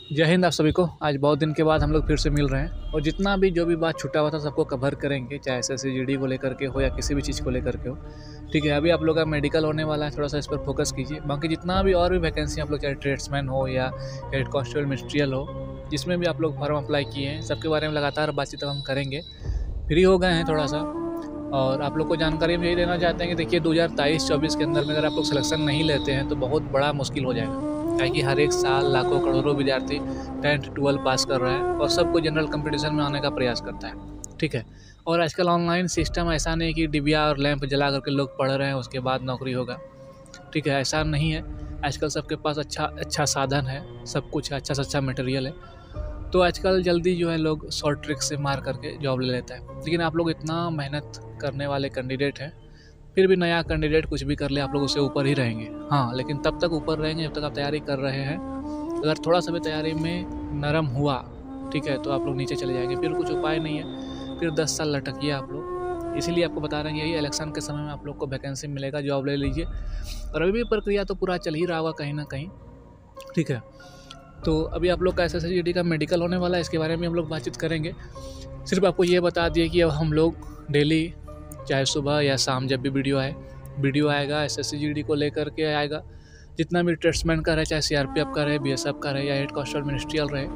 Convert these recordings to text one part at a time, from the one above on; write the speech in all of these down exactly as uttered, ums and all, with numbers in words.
जय हिंद आप सभी को। आज बहुत दिन के बाद हम लोग फिर से मिल रहे हैं और जितना भी जो भी बात छूटा हुआ था सबको कवर करेंगे, चाहे S S C G D को लेकर के हो या किसी भी चीज़ को लेकर के हो। ठीक है, अभी आप लोग का मेडिकल होने वाला है, थोड़ा सा इस पर फोकस कीजिए। बाकी जितना भी और भी वैकेंसी आप लोग, चाहे ट्रेड्समैन हो या हेड कांस्टेबल मिनिस्ट्रियल हो, जिसमें भी आप लोग फॉर्म अप्लाई किए हैं, सबके बारे में लगातार बातचीत हम करेंगे। फ्री हो गए हैं थोड़ा सा, और आप लोग को जानकारी हम यही देना चाहते हैं कि देखिए दो हज़ार तेईस चौबीस के अंदर में अगर आप लोग सिलेक्शन नहीं लेते हैं तो बहुत बड़ा मुश्किल हो जाएगा। क्या कि हर एक साल लाखों करोड़ों विद्यार्थी टेंथ ट्वेल्व पास कर रहा है और सबको जनरल कंपटीशन में आने का प्रयास करता है। ठीक है, और आजकल ऑनलाइन सिस्टम ऐसा नहीं कि डिबिया और लैंप जला करके लोग पढ़ रहे हैं उसके बाद नौकरी होगा। ठीक है, ऐसा नहीं है। आजकल सबके पास अच्छा अच्छा साधन है, सब कुछ है, अच्छा से अच्छा मटेरियल है, तो आजकल जल्दी जो है लोग शॉर्ट ट्रिक से मार करके जॉब ले लेता है। लेकिन आप लोग इतना मेहनत करने वाले कैंडिडेट हैं, फिर भी नया कैंडिडेट कुछ भी कर ले आप लोग उससे ऊपर ही रहेंगे। हाँ, लेकिन तब तक ऊपर रहेंगे जब तक आप तैयारी कर रहे हैं। अगर थोड़ा सा भी तैयारी में नरम हुआ, ठीक है, तो आप लोग नीचे चले जाएंगे, फिर कुछ उपाय नहीं है, फिर दस साल लटकिए आप लोग। इसीलिए आपको बता रहे हैं यही इलेक्शन के समय में आप लोग को वैकेंसी मिलेगा, जॉब ले लीजिए। और अभी भी प्रक्रिया तो पूरा चल ही रहा होगा कहीं ना कहीं। ठीक है, तो अभी आप लोग का S S C G D का मेडिकल होने वाला है, इसके बारे में हम लोग बातचीत करेंगे। सिर्फ आपको ये बता दिए कि अब हम लोग डेली, चाहे सुबह या शाम, जब भी वीडियो आए वीडियो आएगा S S C G D को लेकर के आएगा। जितना भी ट्रेड्समैन का रहे, चाहे सी आर पी एफ का रहे, बी एस एफ का रहे या हेड कांस्टेबल मिनिस्ट्रियल रहे,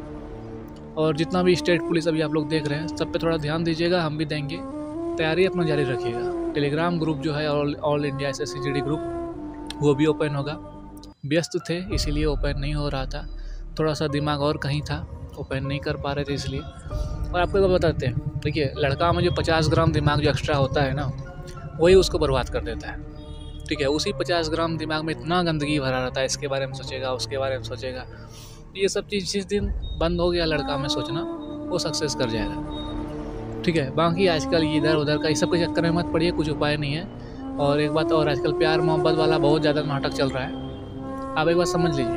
और जितना भी स्टेट पुलिस अभी आप लोग देख रहे हैं, सब पे थोड़ा ध्यान दीजिएगा। हम भी देंगे, तैयारी अपना जारी रखिएगा। टेलीग्राम ग्रुप जो है all all India S S C G D group, वो भी ओपन होगा। व्यस्त थे इसीलिए ओपन नहीं हो रहा था, थोड़ा सा दिमाग और कहीं था, ओपन नहीं कर पा रहे थे इसलिए। और आपको बताते हैं, देखिए लड़का में जो पचास ग्राम दिमाग जो एक्स्ट्रा होता है ना, वही उसको बर्बाद कर देता है। ठीक है, उसी पचास ग्राम दिमाग में इतना गंदगी भरा रहता है, इसके बारे में सोचेगा, उसके बारे में सोचेगा। ये सब चीज़ जिस दिन बंद हो गया लड़का में सोचना, वो सक्सेस कर जाएगा। ठीक है, बाकी आजकल इधर उधर का इस सब के चक्कर में मत पड़िए, कुछ उपाय नहीं है। और एक बात और, आजकल प्यार मोहब्बत वाला बहुत ज़्यादा नाटक चल रहा है। आप एक बात समझ लीजिए,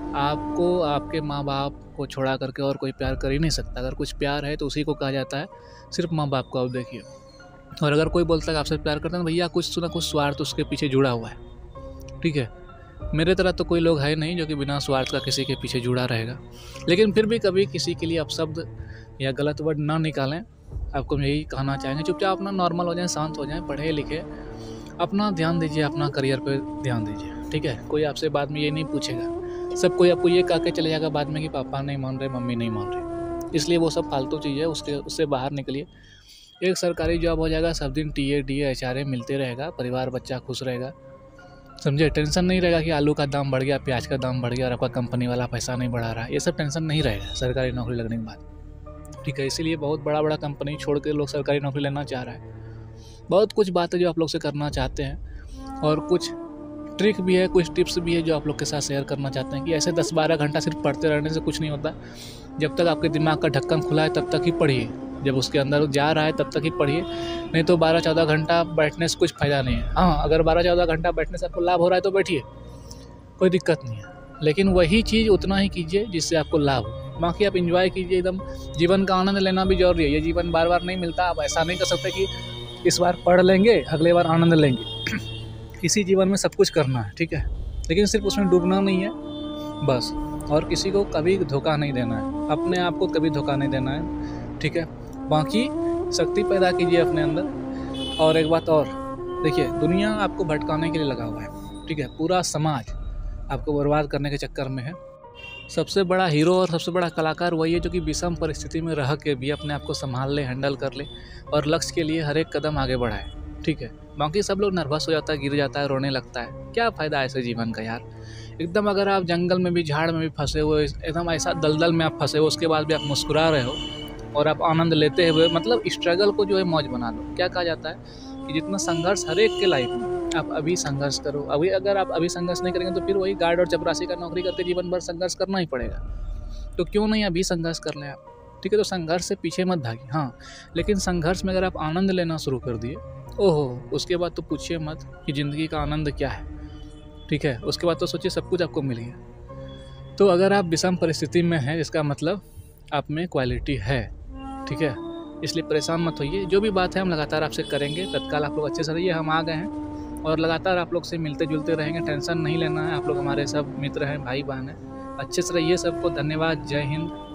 आपको आपके माँ बाप को छोड़ा करके और कोई प्यार कर ही नहीं सकता। अगर कुछ प्यार है तो उसी को कहा जाता है, सिर्फ माँ बाप को। आप देखिए, और अगर कोई बोलता है आपसे प्यार करता है, भैया कुछ सुना कुछ स्वार्थ उसके पीछे जुड़ा हुआ है। ठीक है, मेरे तरह तो कोई लोग है नहीं जो कि बिना स्वार्थ का किसी के पीछे जुड़ा रहेगा। लेकिन फिर भी कभी किसी के लिए आप शब्द या गलत वर्ड ना निकालें। आपको यही कहना चाहेंगे, चुपचाप अपना नॉर्मल हो जाएं, शांत हो जाएं, पढ़े लिखे, अपना ध्यान दीजिए, अपना करियर पर ध्यान दीजिए। ठीक है, कोई आपसे बाद में ये नहीं पूछेगा। सब कोई आपको ये कह के चले जाएगा बाद में कि पापा नहीं मान रहे, मम्मी नहीं मान रहे, इसलिए वो सब फालतू चीज़ है, उसके उससे बाहर निकलिए। एक सरकारी जॉब हो जाएगा, सब दिन T A D A H R A मिलते रहेगा, परिवार बच्चा खुश रहेगा, समझे। टेंशन नहीं रहेगा कि आलू का दाम बढ़ गया, प्याज का दाम बढ़ गया और आपका कंपनी वाला पैसा नहीं बढ़ा रहा है। ये सब टेंशन नहीं रहेगा सरकारी नौकरी लगने के बाद। ठीक है, इसीलिए बहुत बड़ा बड़ा कंपनी छोड़ के लोग सरकारी नौकरी लेना चाह रहा है। बहुत कुछ बातें जो आप लोग से करना चाहते हैं, और कुछ ट्रिक भी है, कुछ टिप्स भी है जो आप लोग के साथ शेयर करना चाहते हैं कि ऐसे दस बारह घंटा सिर्फ पढ़ते रहने से कुछ नहीं होता। जब तक आपके दिमाग का ढक्कन खुला है तब तक ही पढ़िए, जब उसके अंदर जा रहा है तब तक ही पढ़िए, नहीं तो बारह चौदह घंटा बैठने से कुछ फ़ायदा नहीं है। हाँ, अगर बारह चौदह घंटा बैठने से आपको लाभ हो रहा है तो बैठिए, कोई दिक्कत नहीं है, लेकिन वही चीज़ उतना ही कीजिए जिससे आपको लाभ हो। बाकी आप इंजॉय कीजिए एकदम। जीवन का आनंद लेना भी जरूरी है, ये जीवन बार बार नहीं मिलता। आप ऐसा नहीं कर सकते कि इस बार पढ़ लेंगे अगले बार आनंद लेंगे। इसी जीवन में सब कुछ करना है, ठीक है, लेकिन सिर्फ उसमें डूबना नहीं है बस। और किसी को कभी धोखा नहीं देना है, अपने आप को कभी धोखा नहीं देना है। ठीक है, बाकी शक्ति पैदा कीजिए अपने अंदर। और एक बात और, देखिए दुनिया आपको भटकाने के लिए लगा हुआ है। ठीक है, पूरा समाज आपको बर्बाद करने के चक्कर में है। सबसे बड़ा हीरो और सबसे बड़ा कलाकार वही है जो कि विषम परिस्थिति में रह के भी अपने आप को संभाल ले, हैंडल कर ले और लक्ष्य के लिए हर एक कदम आगे बढ़ाए। ठीक है, बाकी सब लोग नर्वस हो जाता है, गिर जाता है, रोने लगता है। क्या फ़ायदा ऐसे जीवन का यार। एकदम अगर आप जंगल में भी, झाड़ में भी फंसे हुए, एकदम ऐसा दलदल में आप फंसे हो, उसके बाद भी आप मुस्कुरा रहे हो और आप आनंद लेते हुए, मतलब स्ट्रगल को जो है मौज बना लो। क्या कहा जाता है कि जितना संघर्ष हर एक के लाइफ में, आप अभी संघर्ष करो। अभी अगर आप अभी संघर्ष नहीं करेंगे तो फिर वही गार्ड और चपरासी का नौकरी करके जीवन भर संघर्ष करना ही पड़ेगा। तो क्यों नहीं अभी संघर्ष कर लें आप। ठीक है, तो संघर्ष से पीछे मत भागिए। हाँ, लेकिन संघर्ष में अगर आप आनंद लेना शुरू कर दिए, ओहो, उसके बाद तो पूछिए मत कि ज़िंदगी का आनंद क्या है। ठीक है, उसके बाद तो सोचिए सब कुछ आपको मिल गया। तो अगर आप विषम परिस्थिति में हैं, इसका मतलब आप में क्वालिटी है। ठीक है, इसलिए परेशान मत होइए। जो भी बात है हम लगातार आपसे करेंगे। तत्काल आप लोग अच्छे से रहिए, हम आ गए हैं और लगातार आप लोग से मिलते जुलते रहेंगे। टेंशन नहीं लेना है, आप लोग हमारे सब मित्र हैं, भाई बहन हैं। अच्छे से रहिए, सबको धन्यवाद, जय हिंद।